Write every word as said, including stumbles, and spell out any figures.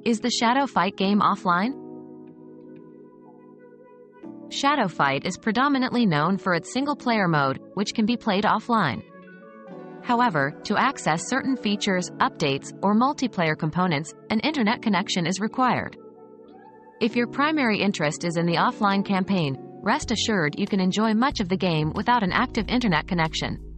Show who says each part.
Speaker 1: Is the Shadow Fight game offline? Shadow Fight is predominantly known for its single-player mode, which can be played offline. However, to access certain features, updates, or multiplayer components, an internet connection is required. If your primary interest is in the offline campaign, rest assured you can enjoy much of the game without an active internet connection.